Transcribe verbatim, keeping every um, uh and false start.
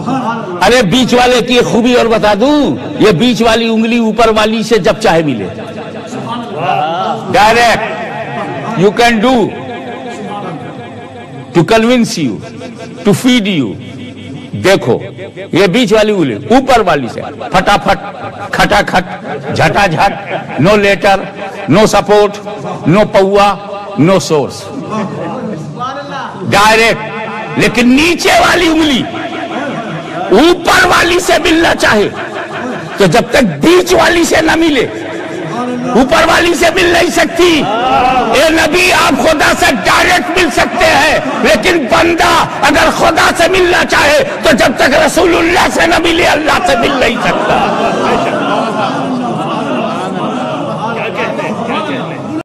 अरे बीच वाले की एक खूबी और बता दूं, ये बीच वाली उंगली ऊपर वाली से जब चाहे मिले, direct you can do to convince you, to feed you. देखो ये बीच वाली उंगली ऊपर वाली से फटाफट, खटाखट, झटाझट, no letter, no support, no पौआ, नो सोर्स, डायरेक्ट। लेकिन नीचे वाली उंगली ऊपर वाली से मिलना चाहे तो जब तक बीच वाली से न मिले ऊपर वाली से मिल नहीं सकती। ए नबी, आप खुदा से डायरेक्ट मिल सकते हैं, लेकिन बंदा अगर खुदा से मिलना चाहे तो जब तक रसूलुल्लाह से न मिले अल्लाह से मिल नहीं सकता।